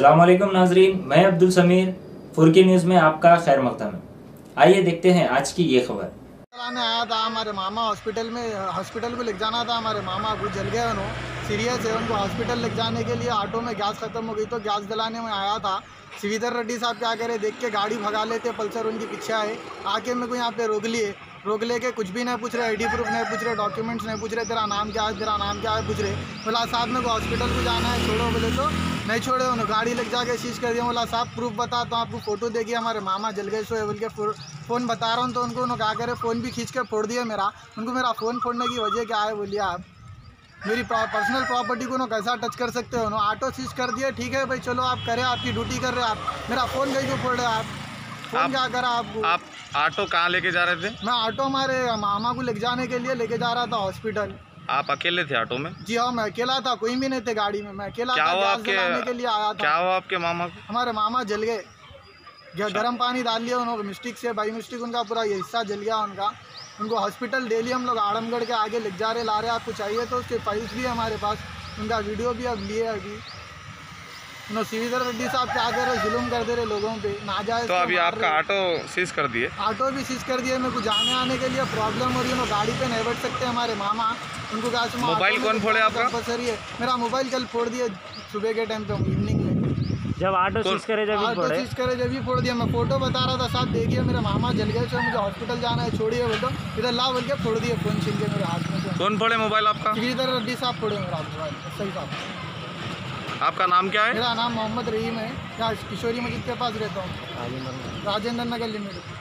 अस्सलामुअलैकुम नाजरीन, मैं अब्दुल समीर फुरकी न्यूज़ में आपका खैर मकदम है। आइए देखते हैं आज की ये खबर। में आया था हमारे मामा हॉस्पिटल को ले जाना था। हमारे मामा कुछ जल गए, उन्होंने सीरियस है, उनको हॉस्पिटल ले जाने के लिए ऑटो में गैस खत्म हो गई तो गैस दिलाने में आया था। श्रीधर रेड्डी साहब क्या करे, देख के गाड़ी भगा लेते, पल्सर उनकी पीछे आए, आके मेरे को यहाँ पे रोक लेके कुछ भी नहीं पूछ रहे, आईडी प्रूफ नहीं पूछ रहे, डॉक्यूमेंट्स नहीं पूछ रहे, तेरा नाम क्या है पूछ रहे। बोला साहब मेरे को हॉस्पिटल को जाना है, छोड़ो। बोले तो नहीं छोड़े, उन्होंने गाड़ी लग जाके शीश कर दिया। बोला साहब प्रूफ बता, तो आपको फोटो देखिए, हमारे मामा जल गए सो बोल के फ़ोन बता रहा हूँ। तो उनको क्या करे, फ़ोन भी खींच के फोड़ दिया मेरा। उनको मेरा फ़ोन फोड़ने की वजह क्या है बोलिए आप? मेरी पर्सनल प्रॉपर्टी को कैसा टच कर सकते हो? ऑटो सीज कर दिया, ठीक है भाई, चलो आप करें, आपकी ड्यूटी कर रहे हैं आप। मेरा फ़ोन कहीं क्यों फोड़ रहे आप? फ़ोन क्या करा आपको? आप ऑटो कहाँ लेके जा रहे थे? मैं ऑटो हमारे मामा को ले जाने के लिए लेके जा रहा था हॉस्पिटल। आप अकेले थे ऑटो में? जी हाँ, मैं अकेला था, कोई भी नहीं थे गाड़ी में, मैं अकेला था, गैस जलाने के लिए आया था। क्या हुआ आपके मामा को? हमारे मामा जल गए, गर्म पानी डाल लिया उन्होंने मिस्टेक से, बाई मिस्टेक उनका पूरा ये हिस्सा जल गया उनका। उनको हॉस्पिटल डेली हम लोग आड़मगढ़ के आगे ले जा रहे ला रहे, आपको चाहिए तो उसके फाइल्स भी है हमारे पास, उनका वीडियो भी अब लिए अभी। उन्होंने श्रीधर रेड्डी साहब क्या कर रहे, जुल्म कर दे रहे लोगों पे, नाजायज। तो अभी आपका ऑटो सीज कर दिए? ऑटो भी सीज कर दिए, मेरे को जाने आने के लिए प्रॉब्लम हो रही है, गाड़ी पे नहीं बैठ सकते हमारे मामा। उनको क्या मोबाइल कौन फोड़े आपका? कंपलसरी है, मेरा मोबाइल कल फोड़ दिए सुबह के टाइम पे, इवनिंग में जब ऑटो सीज करे जब भी फोड़ दिया। मैं फोटो बता रहा था साहब, देखिए मेरे मामा जल गए, मुझे हॉस्पिटल जाना है, छोड़िए बोल दो, इधर ला बोल के फोड़ दिए, फोन छीन के मेरे हाथ में। कौन फोड़े मोबाइल आपका? श्रीधर रेड्डी साहब फोड़े मेरा मोबाइल। सही साहब, आपका नाम क्या है? मेरा नाम मोहम्मद रहीम है, यहाँ किशोरी मस्जिद के पास रहता हूँ, राजेंद्र नगर लिमिटेड।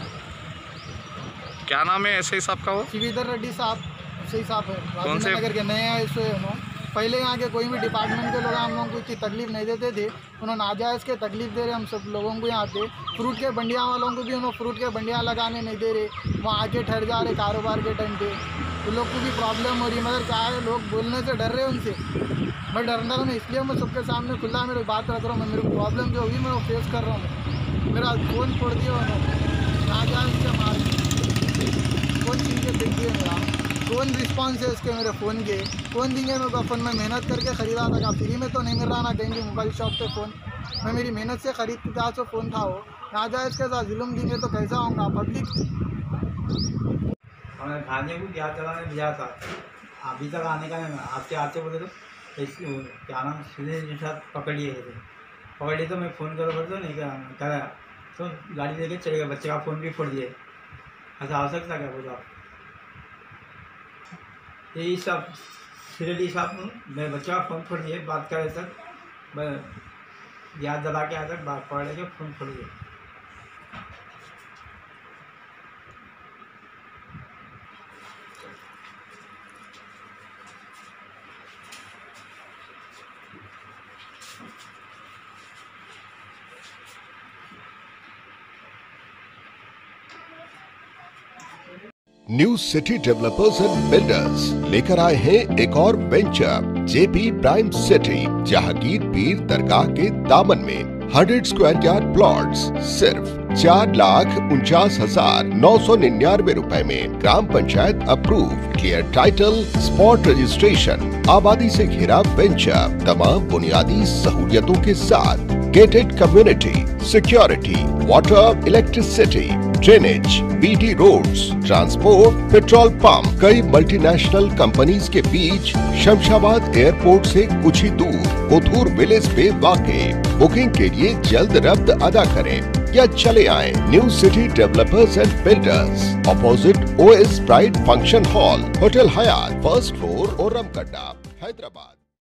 क्या नाम है एसआई साहब का? वो श्रीधर रेड्डी साहब, सही साहब है, कौन से राजेंद्र नगर के नए आए सो है। पहले यहाँ के कोई भी डिपार्टमेंट के लोग हम लोगों को इतनी तकलीफ नहीं देते थे, उन्होंने नाजायज़ के तकलीफ दे रहे हम सब लोगों को। यहाँ पे फ्रूट के बंडियाँ वालों को भी उन्होंने फ्रूट के बंडियाँ लगाने नहीं दे रहे, वहाँ आके ठहर जा रहे कारोबार के टाइम पे, तो लोग को भी प्रॉब्लम हो रही है। मगर क्या है, लोग बोलने से डर रहे हैं उनसे, मैं डरना हूँ, इसलिए मैं सबके सामने खुला मेरी बात रख रहा हूँ। मैं मेरे को प्रॉब्लम जो होगी मैं वो फेस कर रहा हूँ। मेरा फ़ोन फोड़ दिया उन्होंने, नाजायज़ के मार फ़ोन छीन के फेंक दिए मेरा। कौन रिस्पॉन्स है उसके मेरे फ़ोन के? फ़ोन देंगे मेरे को? फ़ोन में मेहनत करके ख़रीदा था, फ्री में तो नहीं मिल रहा ना कहीं भी मोबाइल शॉप पे फ़ोन, मैं मेरी मेहनत से ख़रीद के कहा सो फ़ोन था वो। नाजायज़ के साथ जुल्म देंगे तो कैसा होगा पब्लिक? हमें खाने को गैस चलाने दिया था, अभी तक आने का नहीं। आते बोले तो क्या नाम सीधे के साथ पकड़िए तो मैं फ़ोन करो बोल तो नहीं करा, तो गाड़ी लेके चले गए, बच्चे का फ़ोन भी फोड़ दिए। ऐसा हो सकता क्या बोलो आप? यही सब सीरियसली साहब, मेरे बच्चे का फ़ोन फोड़ दिए, बात करे तक मैं याद दबा के आया तक बात पकड़ के फ़ोन फोड़ दिए। New city developers and builders लेकर आए हैं एक और venture, JP prime city, Jahangir Peer Dargah के दामन में 100 स्क्वायर यार्ड प्लॉट्स सिर्फ 4,49,999 रुपए में। Gram panchayat approve, clear title, spot registration, आबादी से घिरा वेंचर, तमाम बुनियादी सहूलियतों के साथ, gated community, security, water, electricity, drainage, BT roads, transport, petrol pump, कई मल्टीनेशनल कंपनीज के बीच, शमशाबाद एयरपोर्ट से कुछ ही दूर, कोथूर विलेज पे वाक़े। बुकिंग के लिए जल्द रब्त अदा करें या चले आएं new city developers and builders, opposite OS pride function hall, hotel Hyatt, first floor, ओरमकड्डा, हैदराबाद।